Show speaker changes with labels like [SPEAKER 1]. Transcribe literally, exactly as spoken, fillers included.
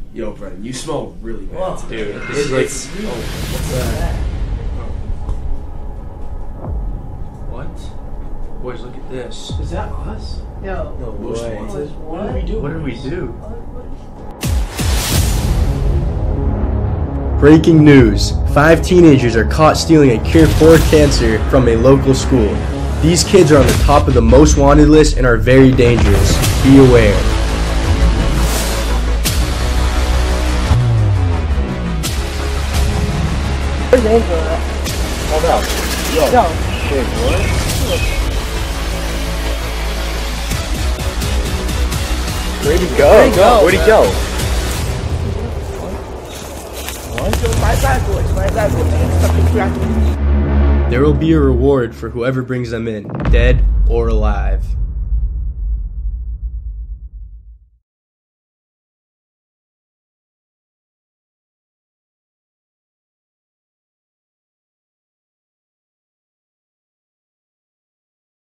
[SPEAKER 1] Yo, Brennan, you smell really bad.
[SPEAKER 2] Whoa.
[SPEAKER 1] Today.
[SPEAKER 3] Dude,
[SPEAKER 1] It-
[SPEAKER 3] this is
[SPEAKER 1] it's,
[SPEAKER 3] like-
[SPEAKER 1] oh, what's that?
[SPEAKER 3] What? Boys, look at this.
[SPEAKER 1] Is that us?
[SPEAKER 2] Yo.
[SPEAKER 3] No
[SPEAKER 1] Most
[SPEAKER 3] way.
[SPEAKER 1] wanted.
[SPEAKER 2] What?
[SPEAKER 1] What did we do?
[SPEAKER 3] What did we do?
[SPEAKER 4] Breaking news. Five teenagers are caught stealing a cure for cancer from a local school. These kids are on the top of the most wanted list and are very dangerous. Be aware.
[SPEAKER 2] Where's Angela at?
[SPEAKER 3] Hold up. Yo.
[SPEAKER 2] Yo.
[SPEAKER 3] Shit, what? Where'd he go?
[SPEAKER 2] Where'd he go?
[SPEAKER 3] Where'd he go?
[SPEAKER 2] My bad boys, my bad boys. Stuck in traffic.
[SPEAKER 4] There will be a reward for whoever brings them in, dead or alive.